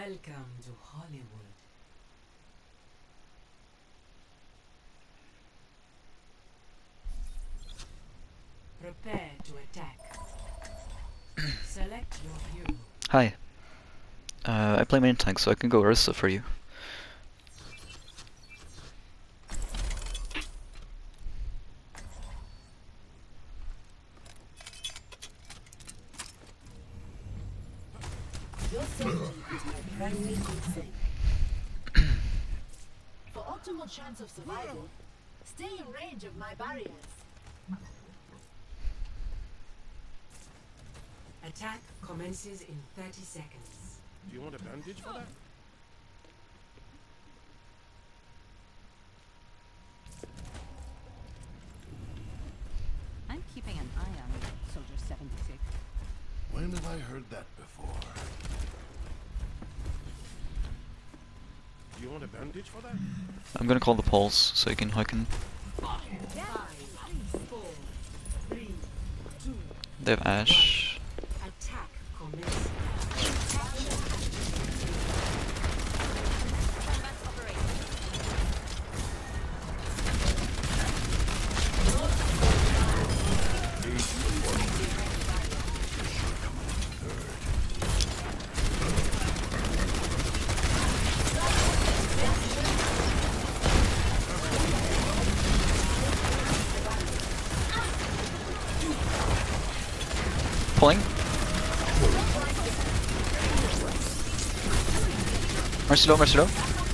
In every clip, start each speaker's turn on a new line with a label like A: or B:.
A: Welcome to Hollywood. Prepare to attack. Select your hero.
B: Hi. I play main tank, so I can go Ursa for you.
C: Your safety is my primary concern. For optimal chance of survival, stay in range of my barriers.
A: Attack commences in 30 seconds.
D: Do you want a bandage for that?
E: I'm keeping an eye on you, Soldier 76.
D: When have I heard that before? Do you want a bandage for that?
B: I'm gonna call the pulse so you can hook him.
A: 5, 4, 3, 2.
B: They have Ash.
A: Attack commences.
B: Pulling. Mercy low, Mercy low.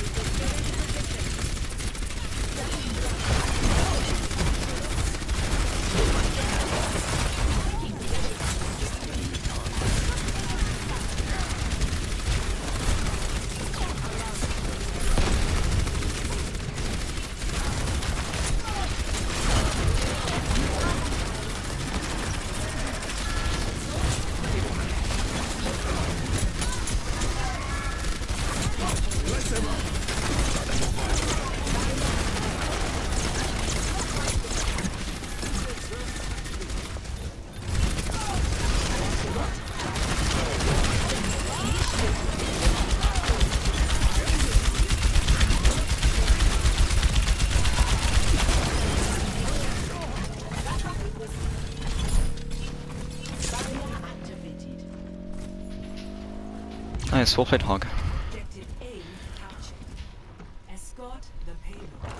B: Nice, well played, Hog.
A: Objective A captured. Escort the payload.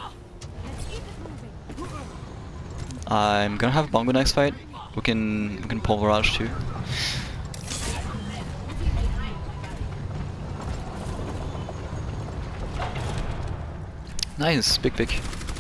B: I'm gonna have Bongo next fight. We can pull Barrage too. Nice, big pick.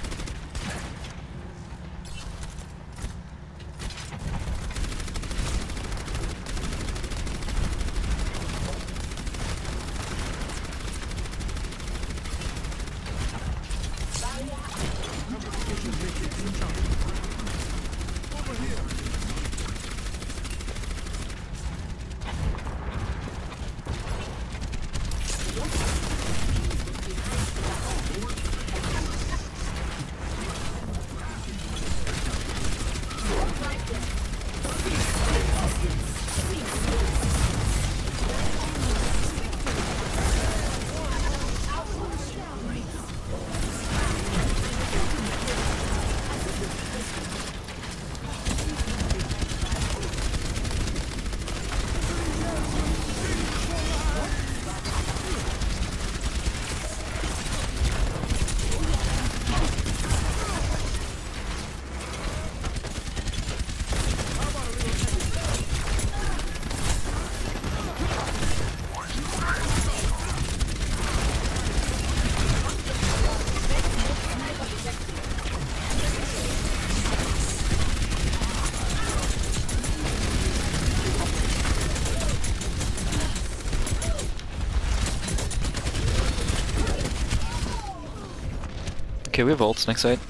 B: Okay, we have ults next side.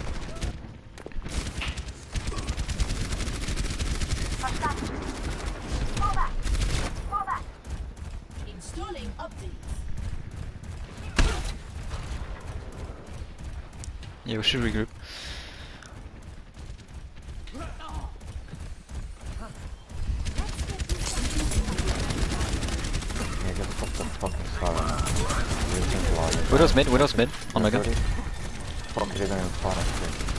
C: Installing updates.
B: Yeah, we should regroup.
F: Yeah, just pop the fucking
B: Widow's mid, on Mega.
F: Fuck, they don't even spawn us.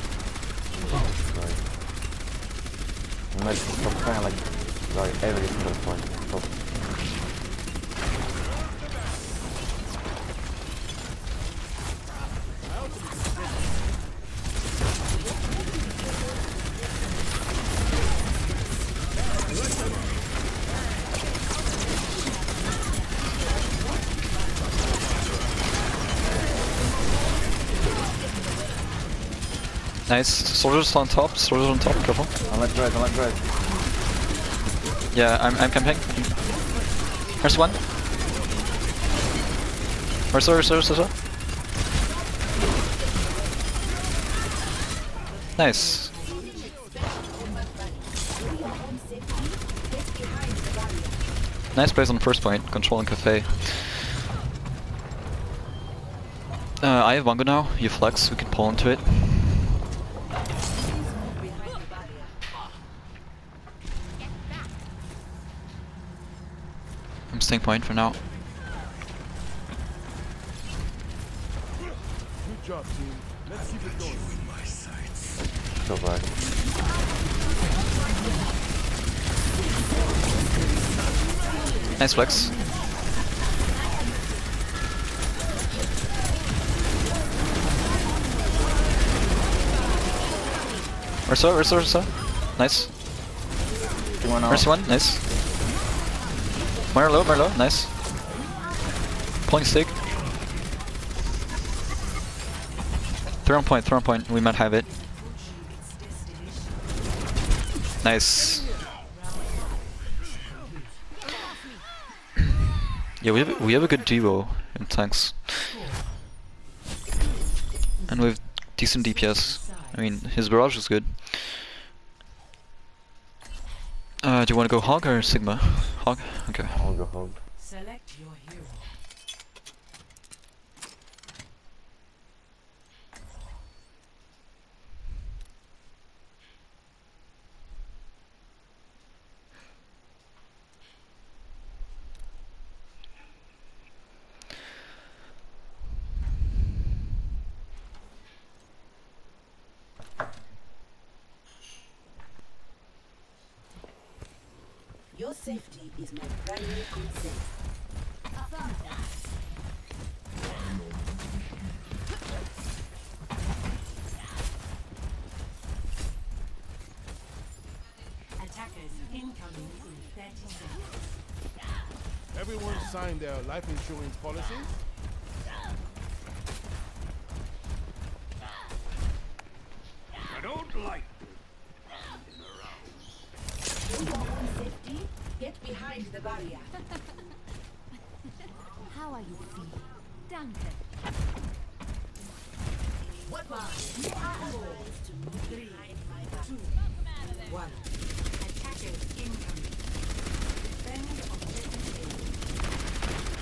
F: Stop trying like every single point. Stop.
B: Nice. Soldiers on top, careful.
F: I'm like red.
B: Yeah, I'm camping. There's one. Restore. Nice. Nice plays on first point, controlling Cafe. I have Bongo now, you flex, we can pull into it. I'm staying point for now.
D: Good job, team. Let's keep it going.
F: So bad.
B: Nice flex. Restore. Nice. Mercy one, nice. More low, nice. Pulling stick. Throw on point, we might have it. Nice. Yeah, we have a good duo in tanks. And we have decent DPS. I mean, his barrage is good. Do you want to go Hog or Sigma? Hog? Okay.
F: I'll go Hog.
A: Select your hero.
C: Your safety is my primary concern.
A: Attackers incoming in 30 seconds.
D: Everyone signed their life insurance policies? I don't like
C: For your own safety, get behind the barrier.
E: How are you feeling? Danke.
C: What was? You are authorized to move
A: 3,
C: behind my back.
A: 2, 1. Attackers incoming. Defend objective A.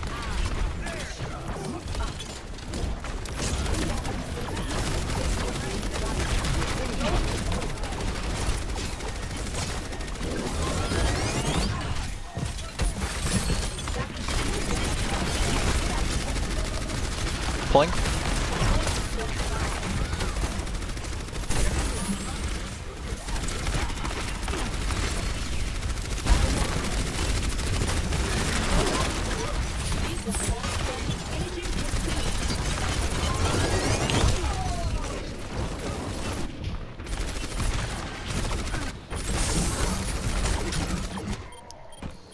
B: Pulling.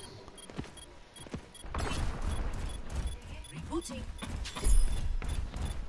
C: Rebooting.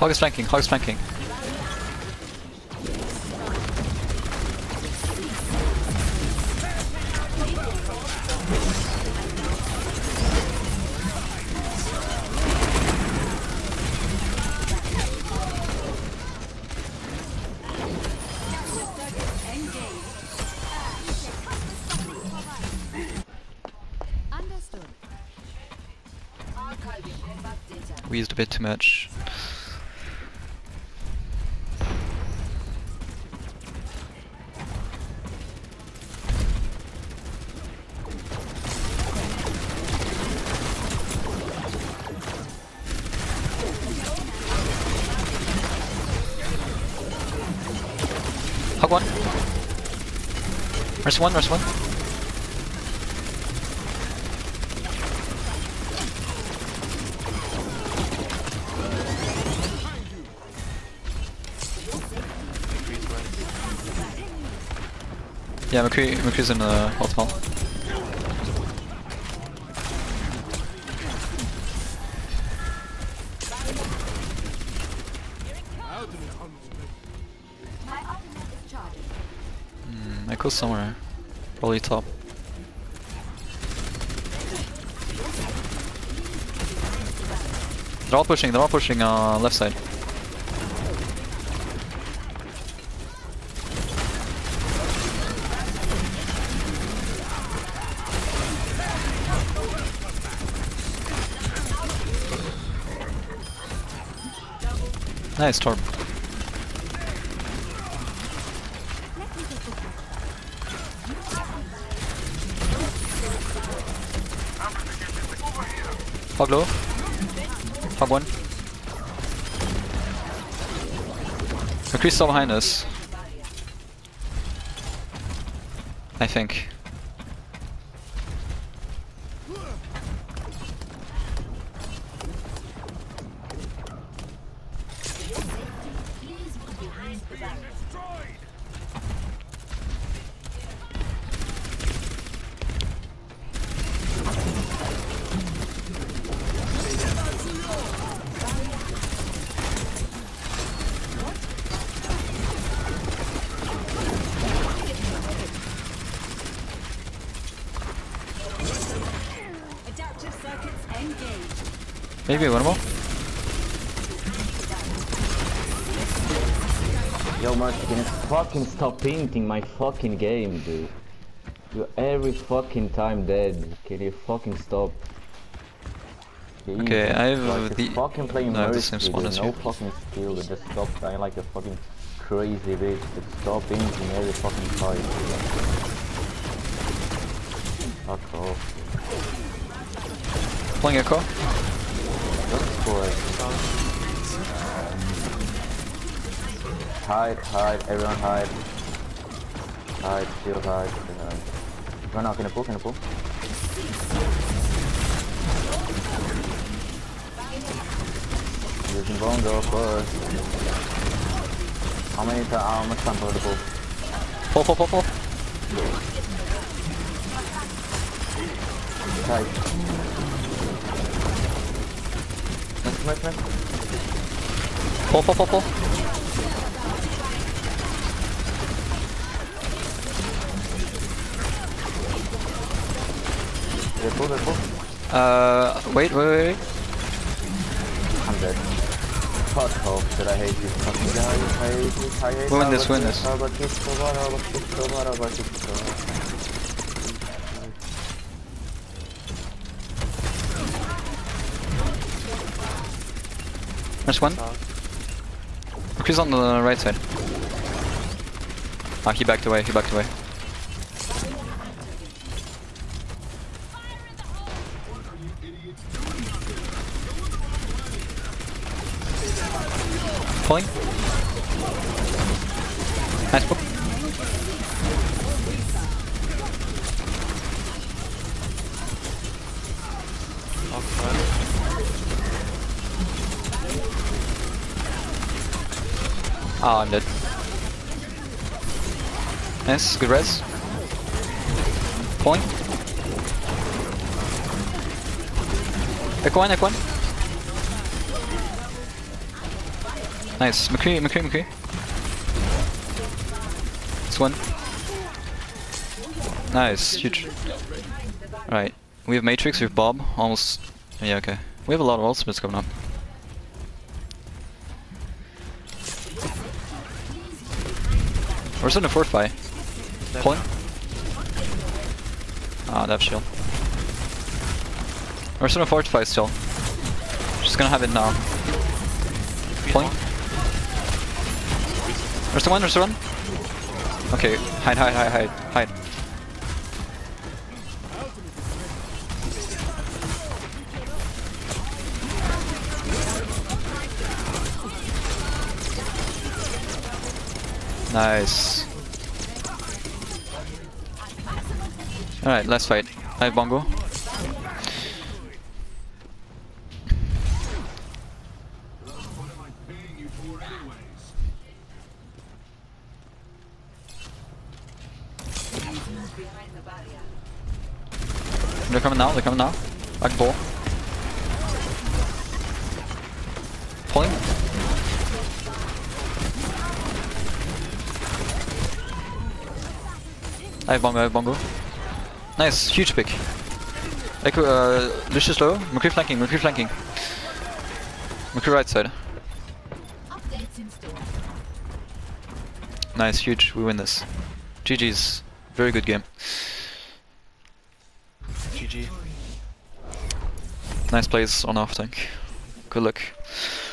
B: Hog is flanking, Hog is flanking.
E: Understood.
C: Archiving combat data.
B: We used a bit too much. Hug one. Rest one, rest one. Yeah, McCree's in the hotel.
C: My ultimate is charging.
B: Michael's somewhere. Probably top. They're all pushing left side. Nice, Torb. Hog low. Hog one. McCree's still behind us. I think.
C: Please move behind the barrier.
A: Adaptive circuits engaged.
B: Maybe one more?
F: Yo, Mercy, can you fucking stop painting my fucking game, dude? You're every fucking time dead. Can you fucking stop?
B: Okay, I have
F: like,
B: the-
F: you're fucking playing
B: no, I have the
F: Mercy,
B: same spawn
F: dude,
B: as
F: no
B: you.
F: fucking skill, dude. Just stop dying like a fucking crazy bitch. Just stop painting every fucking fight. Fuck off.
B: Playing Echo.
F: Don't score it. Hide, everyone hide. Hide, still hide, still hide. Run out, can I pull? Using Bongo first. How much time for the pull?
B: Pull.
F: Tight. Nice.
B: Pull.
F: They pull.
B: Wait.
F: I'm dead. Fuck off, that I hate you fucking guys. I hate
B: Win this. There's one. McCree's on the right side. Ah, he backed away. Pulling. Nice pull. Oh, I'm dead. Nice, good res. Pulling. Echo one. Nice. McCree. This one. Nice. Huge. Alright. We have Matrix, we have Bob. Almost. Yeah, okay. We have a lot of ultimates coming up. We're still in a fortify. Pulling. Ah, they have shield. We're still in a fortify still. Just gonna have it now. Pulling. There's the one. Okay, hide. Nice. Alright, let's fight. I have Bongo. They're coming now. I can pull. Pulling. I have Bongo. Nice, huge pick. Echo, Lucius low. McCree flanking. McCree right side. Nice, huge. We win this. GG's. Very good game.
D: GG.
B: Nice plays on off tank. Good luck.